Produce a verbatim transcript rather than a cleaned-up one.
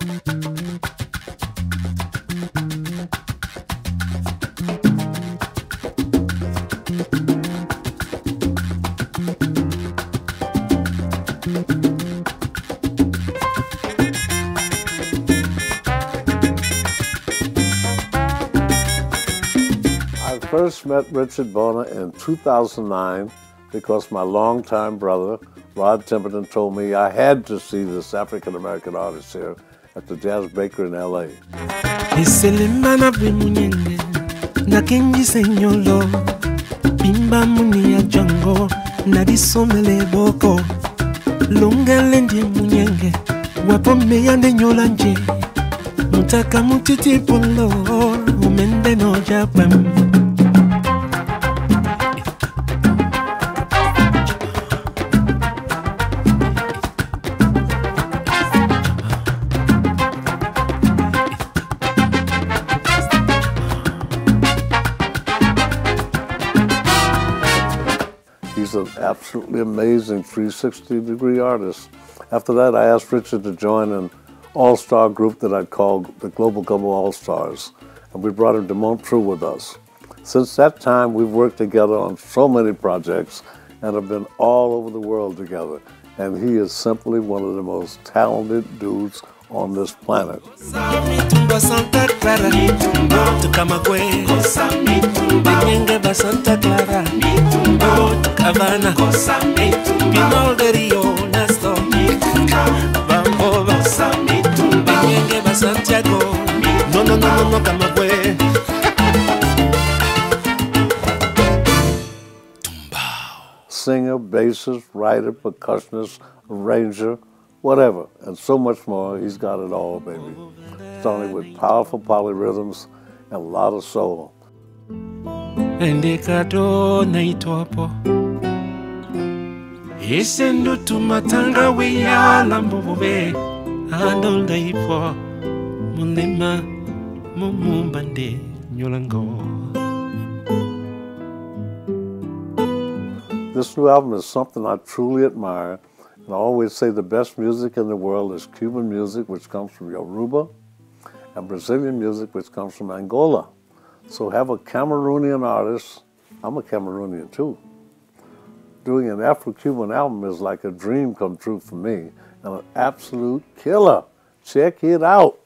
I first met Richard Bona in two thousand nine because my longtime brother, Rod Temperton, told me I had to see this African-American artist here at the Jazz Baker in L A. He's an absolutely amazing three sixty degree artist. After that, I asked Richard to join an all-star group that I called the Global Gumbo All-Stars, and we brought him to Montreux with us. Since that time, we've worked together on so many projects and have been all over the world together, and he is simply one of the most talented dudes on this planet. No, no, no, no, no, Camagüey. Singer, bassist, writer, percussionist, arranger, whatever, and so much more. He's got it all, baby. Starting with powerful polyrhythms and a lot of soul. Endekado naitwapo Isendu tumatanga wiya lambobe Andol daipo Mulima mumumbande nyolango. This new album is something I truly admire, and I always say the best music in the world is Cuban music, which comes from Yoruba, and Brazilian music, which comes from Angola. So have a Cameroonian artist, I'm a Cameroonian too. Doing an Afro-Cuban album is like a dream come true for me, and an absolute killer. Check it out.